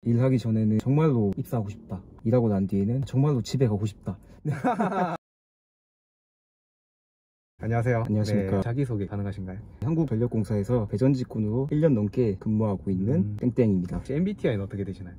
일하기 전에는 정말로 입사하고 싶다, 일하고 난 뒤에는 정말로 집에 가고 싶다. 안녕하세요. 안녕하십니까. 네, 자기소개 가능하신가요? 한국전력공사에서 배전직군으로 1년 넘게 근무하고 있는 땡땡입니다. 혹시 MBTI는 어떻게 되시나요?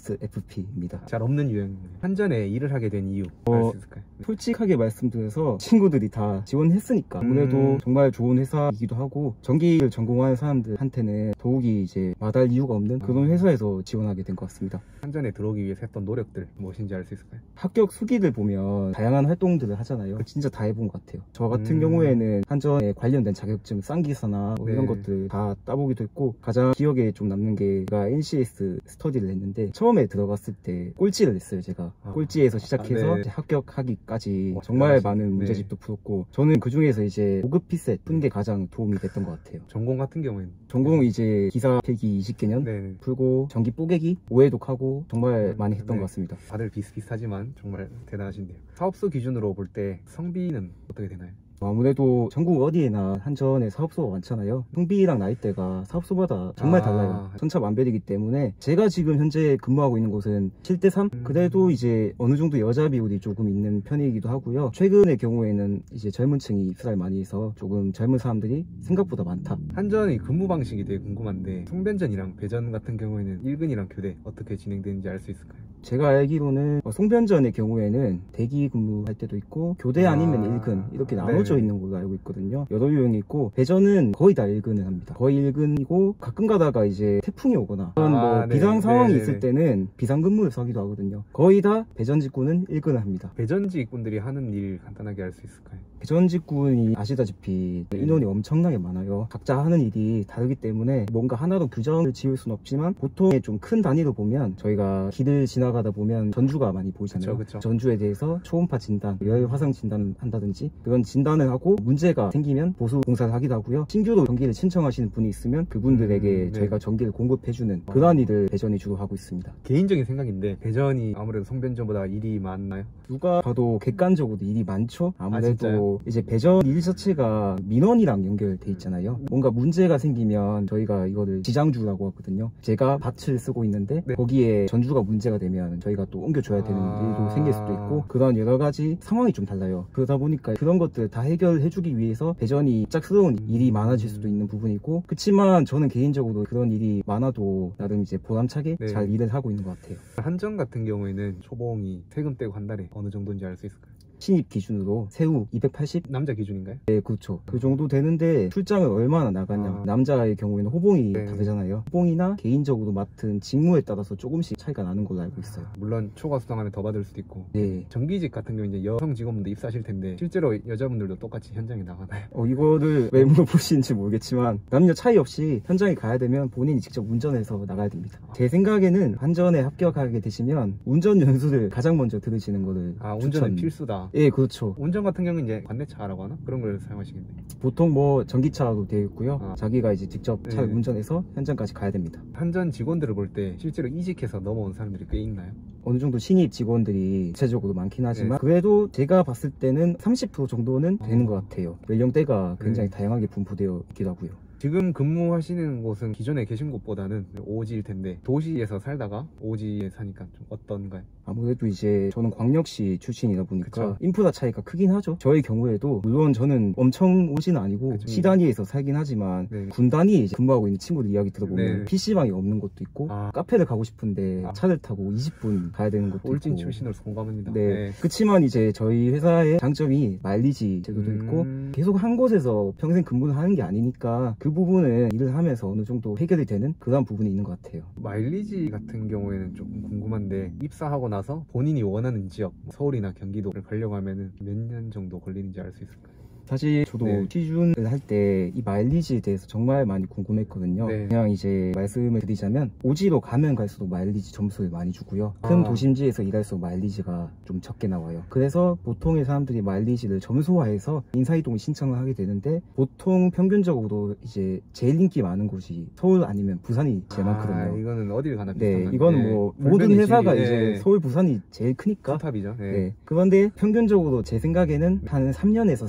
ESFP입니다. 잘 없는 유형이에요. 한전에 일을 하게 된 이유 알 수 있을까요? 솔직하게 말씀드려서 친구들이 다 지원했으니까 아무래도 정말 좋은 회사이기도 하고, 전기를 전공하는 사람들한테는 더욱이 이제 마다할 이유가 없는 그런 회사에서 지원하게 된 것 같습니다. 한전에 들어오기 위해서 했던 노력들 무엇인지 알 수 있을까요? 합격 수기들 보면 다양한 활동들을 하잖아요. 진짜 다 해본 것 같아요. 저 같은 경우에는 한전에 관련된 자격증, 쌍기사나 뭐 이런 것들 다 따보기도 했고, 가장 기억에 좀 남는 게 제가 NCS 스터디를 했는데, 처음에 들어갔을 때 꼴찌를 했어요. 제가 꼴찌에서 시작해서 이제 합격하기까지 정말 많은 문제집도 풀었고, 저는 그 중에서 이제 고급 피셋 푸는 게 가장 도움이 됐던 것 같아요. 전공 같은 경우에는? 전공은 이제 기사 필기 20개년 풀고 전기 뽀개기 5회독하고 정말 많이 했던 것 같습니다. 다들 비슷비슷하지만 정말 대단하신데요. 사업소 기준으로 볼 때 성비는 어떻게 되나요? 아무래도 전국 어디에나 한전에 사업소가 많잖아요. 성비랑 나이대가 사업소마다 정말 달라요. 천차만별이기 때문에 제가 지금 현재 근무하고 있는 곳은 7대3? 그래도 이제 어느 정도 여자 비율이 조금 있는 편이기도 하고요. 최근의 경우에는 이제 젊은 층이 입사를 많이 해서 조금 젊은 사람들이 생각보다 많다. 한전의 근무 방식이 되게 궁금한데, 송변전이랑 배전 같은 경우에는 1근이랑 교대 어떻게 진행되는지 알 수 있을까요? 제가 알기로는 송변전의 경우에는 대기 근무할 때도 있고, 교대 아니면 1근 이렇게 나눠져 있는 걸로 알고 있거든요. 여러 유형이 있고, 배전은 거의 다 1근을 합니다. 거의 1근이고, 가끔 가다가 이제 태풍이 오거나 뭐 비상 상황이 있을 때는 비상근무를 서기도 하거든요. 거의 다 배전직군은 1근을 합니다. 배전직군들이 하는 일 간단하게 알 수 있을까요? 배전직군이 아시다시피 인원이 엄청나게 많아요. 각자 하는 일이 다르기 때문에 뭔가 하나로 규정을 지을 수는 없지만, 보통 좀 큰 단위로 보면 저희가 길을 지나가다 보면 전주가 많이 보이잖아요. 그쵸. 전주에 대해서 초음파 진단, 열 화상 진단을 한다든지, 그런 진단을 하고 문제가 생기면 보수 공사를 하기도 하고요. 신규로 전기를 신청하시는 분이 있으면 그분들에게 저희가 전기를 공급해주는 그러한 일을 배전이 주로 하고 있습니다. 개인적인 생각인데, 배전이 아무래도 송변전보다 일이 많나요? 누가 봐도 객관적으로 일이 많죠. 아무래도 이제 배전 일 자체가 민원이랑 연결돼 있잖아요. 뭔가 문제가 생기면 저희가 이거를 지장주라고 하거든요. 제가 밭을 쓰고 있는데 거기에 전주가 문제가 되면 저희가 또 옮겨줘야 되는 일도 생길 수도 있고, 그런 여러 가지 상황이 좀 달라요. 그러다 보니까 그런 것들 다 해결해주기 위해서 배전이 짝스러운 일이 많아질 수도 있는 부분이고, 그치만 저는 개인적으로 그런 일이 많아도 나름 이제 보람차게 잘 일을 하고 있는 것 같아요. 한전 같은 경우에는 초봉이 세금 떼고 한 달에 어느 정도인지 알 수 있을까요? 신입 기준으로 세후 280? 남자 기준인가요? 네, 그렇죠. 그 정도 되는데 출장을 얼마나 나가냐. 남자의 경우에는 호봉이 다르잖아요. 호봉이나 개인적으로 맡은 직무에 따라서 조금씩 차이가 나는 걸로 알고 있어요. 물론 초과 수당하면 더 받을 수도 있고. 전기직 같은 경우 이제 여성 직원분도 입사하실 텐데, 실제로 여자분들도 똑같이 현장에 나가나요? 이거를 왜 물어보시는지 모르겠지만, 남녀 차이 없이 현장에 가야 되면 본인이 직접 운전해서 나가야 됩니다. 제 생각에는 한전에 합격하게 되시면 운전 연수를 가장 먼저 들으시는 거를 운전은 필수다. 예, 그렇죠. 운전 같은 경우는 이제 관내차라고 하나? 그런 걸 사용하시겠네요. 보통 뭐 전기차로 되어 있고요. 자기가 이제 직접 차를 운전해서 현장까지 가야 됩니다. 한전 직원들을 볼 때 실제로 이직해서 넘어온 사람들이 꽤 있나요? 어느 정도 신입 직원들이 구체적으로 많긴 하지만 그래도 제가 봤을 때는 30% 정도는 되는 것 같아요. 연령대가 굉장히 다양하게 분포되어 있기도 하고요. 지금 근무하시는 곳은 기존에 계신 곳보다는 오지일 텐데, 도시에서 살다가 오지에 사니까 좀 어떤가요? 아무래도 이제 저는 광역시 출신이다 보니까 인프라 차이가 크긴 하죠. 저의 경우에도 물론 저는 엄청 오지는 아니고 시 단위에서 살긴 하지만 군 단위에 이제 근무하고 있는 친구들 이야기 들어보면 PC방이 없는 곳도 있고, 카페를 가고 싶은데 차를 타고 20분 가야 되는 것도 울진 있고. 출신으로서 공감합니다. 그치만 이제 저희 회사의 장점이 마일리지 제도도 있고, 계속 한 곳에서 평생 근무를 하는 게 아니니까 그 부분은 일을 하면서 어느 정도 해결이 되는 그런 부분이 있는 것 같아요. 마일리지 같은 경우에는 조금 궁금한데, 입사하고 나서 본인이 원하는 지역, 서울이나 경기도를 가려고 하면 몇 년 정도 걸리는지 알 수 있을까요? 사실 저도 취준을 할 때 이 마일리지에 대해서 정말 많이 궁금했거든요. 그냥 이제 말씀을 드리자면, 오지로 가면 갈수록 마일리지 점수를 많이 주고요. 큰 도심지에서 일할수록 마일리지가 좀 적게 나와요. 그래서 보통의 사람들이 마일리지를 점수화해서 인사이동을 신청을 하게 되는데, 보통 평균적으로 이제 제일 인기 많은 곳이 서울 아니면 부산이 제일 많거든요. 이거는 어딜 가나 비슷한 이거는 뭐 모든 회사가 이제 서울, 부산이 제일 크니까 탑이죠. 그런데 평균적으로 제 생각에는 한 3년에서 4년 정도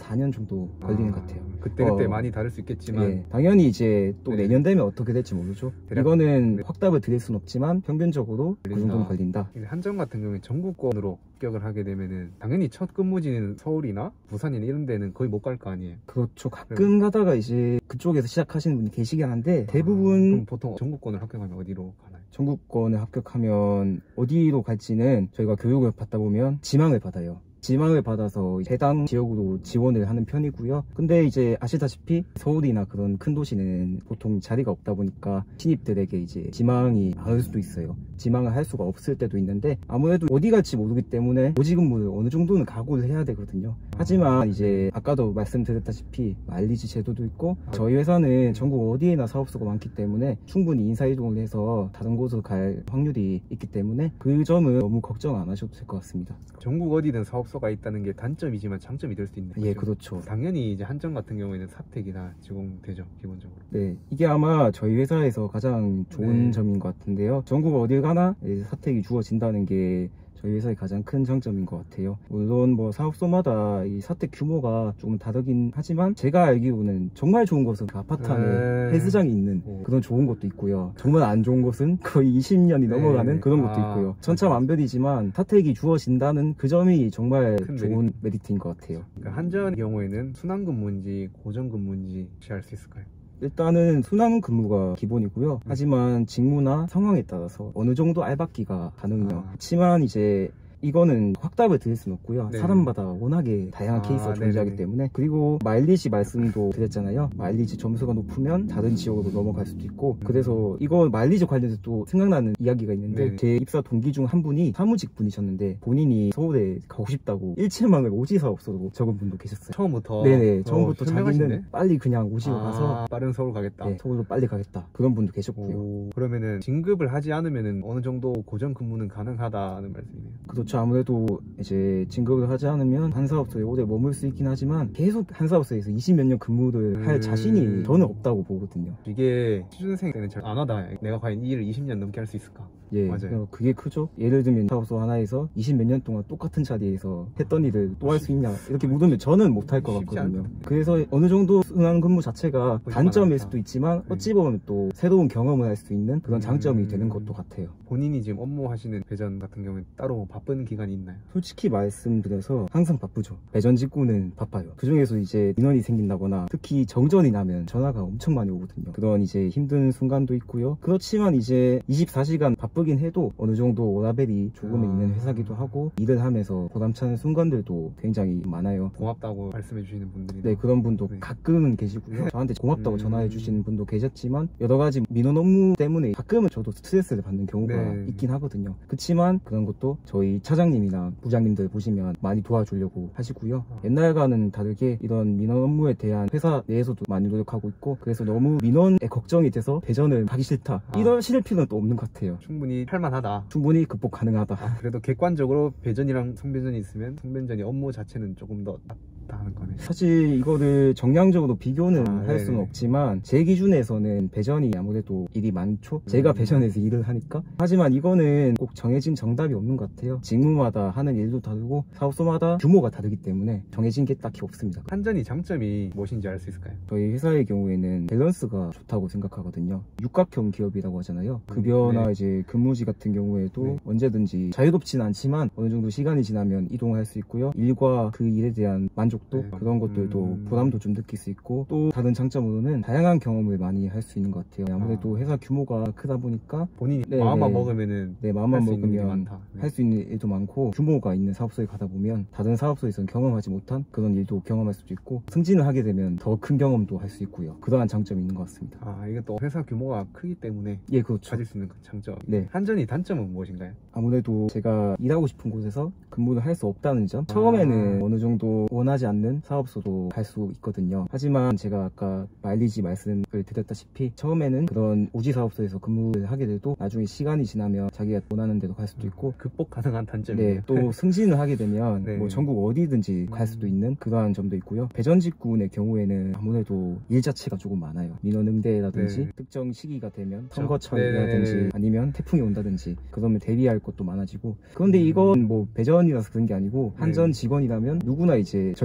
정도 걸리는 것 같아요. 그때 많이 다를 수 있겠지만 네, 당연히 이제 또 네. 내년 되면 어떻게 될지 모르죠. 대략, 이거는 네. 확답을 드릴 순 없지만 평균적으로 그 정도는 걸린다. 한정 같은 경우에 전국권으로 합격을 하게 되면은 당연히 첫 근무지는 서울이나 부산이나 이런 데는 거의 못 갈 거 아니에요. 그렇죠. 가끔 가다가 이제 그쪽에서 시작하시는 분이 계시긴 한데 대부분 그럼 보통 전국권을 합격하면 어디로 가나요? 전국권을 합격하면 어디로 갈지는 저희가 교육을 받다 보면 지망을 받아요. 지망을 받아서 해당 지역으로 지원을 하는 편이고요. 근데 이제 아시다시피 서울이나 그런 큰 도시는 보통 자리가 없다 보니까 신입들에게 이제 지망이 많을 수도 있어요. 지망을 할 수가 없을 때도 있는데 아무래도 어디 갈지 모르기 때문에 보직근무를 어느 정도는 각오를 해야 되거든요. 하지만 이제 아까도 말씀드렸다시피 마일리지 제도도 있고 저희 회사는 전국 어디에나 사업소가 많기 때문에 충분히 인사이동을 해서 다른 곳으로 갈 확률이 있기 때문에 그 점은 너무 걱정 안 하셔도 될 것 같습니다. 전국 어디든 사업소가 있다는 게 단점이지만 장점이 될 수 있는 거죠. 예, 그렇죠. 당연히 이제 한정 같은 경우에는 사택이나 제공되죠, 기본적으로. 네, 이게 아마 저희 회사에서 가장 좋은 네. 점인 것 같은데요. 전국 어딜 가나 사택이 주어진다는 게 저희 회사의 가장 큰 장점인 것 같아요. 물론 뭐 사업소마다 이 사택 규모가 조금 다르긴 하지만 제가 알기로는 정말 좋은 곳은 그 아파트 안에 헬스장이 있는 그런 좋은 곳도 있고요. 정말 안 좋은 곳은 거의 20년이 넘어가는 그런 곳도 있고요. 천차만별이지만 사택이 주어진다는 그 점이 정말 좋은 메리트인 것 같아요. 그러니까 한전의 경우에는 순환근무인지 고정근무인지 알 수 있을까요? 일단은 순환 근무가 기본이고요. 하지만 직무나 상황에 따라서 어느 정도 알박기가 가능해요. 그렇지만 이제 이거는 확답을 드릴 수는 없고요. 네. 사람마다 워낙에 다양한 케이스가 존재하기 네네. 때문에. 그리고 마일리지 말씀도 드렸잖아요. 마일리지 점수가 높으면 다른 지역으로 넘어갈 수도 있고 그래서 이거 마일리지 관련해서 또 생각나는 이야기가 있는데 네네. 제 입사 동기 중 한 분이 사무직 분이셨는데 본인이 서울에 가고 싶다고 일체망을 오지사업소로 적은 분도 계셨어요. 처음부터? 네네, 처음부터 현명하신데? 자기는 빨리 그냥 오지로 가서 빠른 서울 가겠다. 네, 서울로 빨리 가겠다. 그런 분도 계셨고요. 그러면은 진급을 하지 않으면은 어느 정도 고정 근무는 가능하다는 말씀이네요. 그렇죠. 아무래도 이제 진급을 하지 않으면 한 사업소에 오래 머물 수 있긴 하지만 계속 한 사업소에서 20몇 년 근무를 할 자신이 저는 없다고 보거든요. 이게 취준생 때는 잘 안 하다. 내가 과연 이 일을 20년 넘게 할 수 있을까? 예, 맞아요. 그게 크죠. 예를 들면 사업소 하나에서 20몇 년 동안 똑같은 자리에서 했던 일을 또 할 수 있냐 이렇게 묻으면 저는 못할 것 같거든요. 그래서 어느 정도 순환 근무 자체가 단점일 수도 있지만 어찌 보면 또 새로운 경험을 할 수 있는 그런 장점이 되는 것도 같아요. 본인이 지금 업무하시는 배전 같은 경우는 따로 바쁜 기간이 있나요? 솔직히 말씀드려서 항상 바쁘죠. 배전 직구는 바빠요. 그 중에서 이제 민원이 생긴다거나 특히 정전이 나면 전화가 엄청 많이 오거든요. 그런 이제 힘든 순간도 있고요. 그렇지만 이제 24시간 바쁘긴 해도 어느 정도 워라밸이 조금은 있는 회사기도 하고 일을 하면서 보람차는 순간들도 굉장히 많아요. 고맙다고 말씀해 주시는 분들이 네, 그런 분도 가끔은 계시고요. 저한테 고맙다고 전화해 주시는 분도 계셨지만 여러 가지 민원 업무 때문에 가끔은 저도 스트레스를 받는 경우가 있긴 하거든요. 그렇지만 그런 것도 저희 차장님이나 부장님들 보시면 많이 도와주려고 하시고요. 옛날과는 다르게 이런 민원 업무에 대한 회사 내에서도 많이 노력하고 있고 그래서 너무 민원에 걱정이 돼서 배전을 하기 싫다 이러실 필요는 또 없는 것 같아요. 충분히 할만하다. 충분히 극복 가능하다. 그래도 객관적으로 배전이랑 송배전이 있으면 송배전이 업무 자체는 조금 더 낫다는 거네. 사실 이거를 정량적으로 비교는 할 네네. 수는 없지만 제 기준에서는 배전이 아무래도 일이 많죠. 제가 배전에서 일을 하니까. 하지만 이거는 꼭 정해진 정답이 없는 것 같아요. 직무마다 하는 일도 다르고 사업소마다 규모가 다르기 때문에 정해진 게 딱히 없습니다. 한전이 장점이 무엇인지 알 수 있을까요? 저희 회사의 경우에는 밸런스가 좋다고 생각하거든요. 육각형 기업이라고 하잖아요. 급여나 이제 근무지 같은 경우에도 언제든지 자유롭진 않지만 어느 정도 시간이 지나면 이동할 수 있고요. 일과 그 일에 대한 만족도 그런 것들도 보람도 좀 느낄 수 있고 또 다른 장점으로는 다양한 경험을 많이 할 수 있는 것 같아요. 아무래도 회사 규모가 크다 보니까 본인이 마음만 먹으면은 마음만 할 수 있는 일이 먹으면 많다. 할 수 있는 일도 많고 규모가 있는 사업소에 가다 보면 다른 사업소에서는 경험하지 못한 그런 일도 경험할 수도 있고 승진을 하게 되면 더 큰 경험도 할 수 있고요. 그러한 장점이 있는 것 같습니다. 이게 또 회사 규모가 크기 때문에 예, 그렇죠. 가질 수 있는 장점. 네. 한전이 단점은 무엇인가요? 아무래도 제가 일하고 싶은 곳에서 근무를 할 수 없다는 점. 처음에는 어느 정도 원하지 않는 사업소도 갈 수 있거든요. 하지만 제가 아까 마일리지 말씀을 드렸다시피 처음에는 그런 오지 사업소에서 근무를 하게 돼도 나중에 시간이 지나면 자기가 원하는 데로 갈 수도 있고 극복 가능한 단점이에요. 네, 또 승진을 하게 되면 뭐 전국 어디든지 갈 수도 있는 그러한 점도 있고요. 배전직군의 경우에는 아무래도 일 자체가 조금 많아요. 민원 응대라든지 특정 시기가 되면 선거철이라든지 아니면 태풍이 온다든지 그러면 대비할 것도 많아지고 그런데 이건 뭐 배전이라서 그런 게 아니고 한전 직원이라면 누구나 이제 전력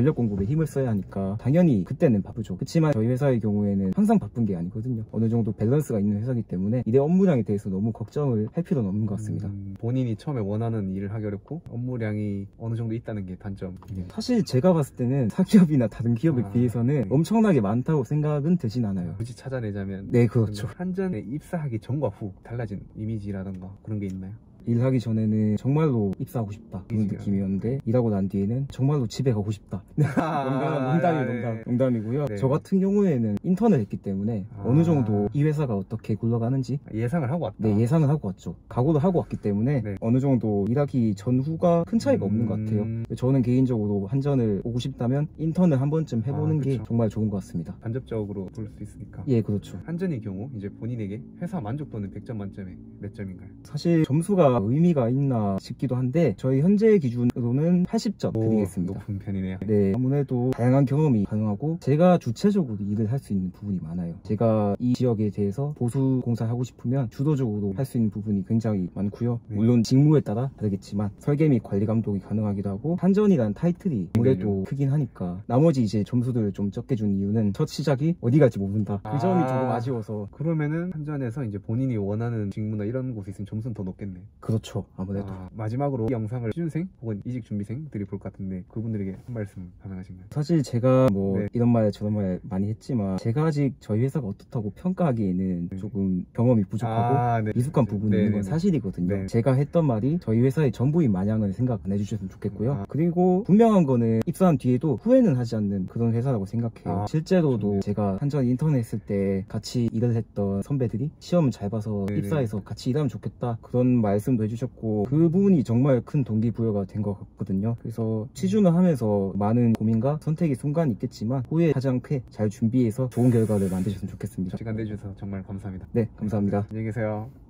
전력 공급에 힘을 써야 하니까 당연히 그때는 바쁘죠. 그렇지만 저희 회사의 경우에는 항상 바쁜 게 아니거든요. 어느 정도 밸런스가 있는 회사이기 때문에 일의 업무량에 대해서 너무 걱정을 할 필요는 없는 것 같습니다. 본인이 처음에 원하는 일을 하기 어렵고 업무량이 어느 정도 있다는 게 단점. 사실 제가 봤을 때는 사기업이나 다른 기업에 비해서는 엄청나게 많다고 생각은 들진 않아요. 굳이 찾아내자면 네, 그렇죠. 한전에 입사하기 전과 후 달라진 이미지라던가 그런 게 있나요? 일하기 전에는 정말로 입사하고 싶다 그런 느낌이었는데 일하고 난 뒤에는 정말로 집에 가고 싶다. 농담이고요. 네. 저 같은 경우에는 인턴을 했기 때문에 어느 정도 이 회사가 어떻게 굴러가는지 예상을 하고 왔다. 네, 예상을 하고 왔죠. 각오도 하고 왔기 때문에 네. 어느 정도 일하기 전후가 큰 차이가 없는 것 같아요. 저는 개인적으로 한전을 오고 싶다면 인턴을 한 번쯤 해보는 게 정말 좋은 것 같습니다. 간접적으로 볼 수 있으니까. 예, 그렇죠. 한전의 경우 이제 본인에게 회사 만족도는 100점 만점에 몇 점인가요? 사실 점수가 의미가 있나 싶기도 한데 저희 현재 기준으로는 80점 드리겠습니다. 높은 편이네요. 네, 아무래도 다양한 경험이 가능하고 제가 주체적으로 일을 할 수 있는 부분이 많아요. 제가 이 지역에 대해서 보수 공사를 하고 싶으면 주도적으로 할 수 있는 부분이 굉장히 많고요. 네. 물론 직무에 따라 다르겠지만 설계 및 관리 감독이 가능하기도 하고 한전이라는 타이틀이 아무래도 크긴 하니까 나머지 이제 점수들을 좀 적게 준 이유는 첫 시작이 어디 갈지 모른다. 그 점이 조금 아쉬워서. 그러면은 한전에서 이제 본인이 원하는 직무나 이런 곳에 있으면 점수는 더 높겠네. 그렇죠. 아무래도. 마지막으로 이 영상을 취준생 혹은 이직 준비생들이 볼 것 같은데 그분들에게 한 말씀 가능하신가요? 사실 제가 뭐 네. 이런 말 저런 말 많이 했지만 제가 아직 저희 회사가 어떻다고 평가하기에는 조금 경험이 부족하고 미숙한 부분이 있는 건 사실이거든요. 네. 제가 했던 말이 저희 회사의 전부인 마냥은 생각 안 해주셨으면 좋겠고요. 그리고 분명한 거는 입사한 뒤에도 후회는 하지 않는 그런 회사라고 생각해요. 실제로도 제가 한전 인턴 했을 때 같이 일을 했던 선배들이 시험을 잘 봐서 입사해서 같이 일하면 좋겠다 그런 말씀도 해주셨고 그 부분이 정말 큰 동기부여가 된 것 같거든요. 그래서 취준을 하면서 많은 고민과 선택의 순간이 있겠지만 후회하지 않게 잘 준비해서 좋은 결과를 만드셨으면 좋겠습니다. 시간 내주셔서 정말 감사합니다. 네, 감사합니다. 안녕히 계세요.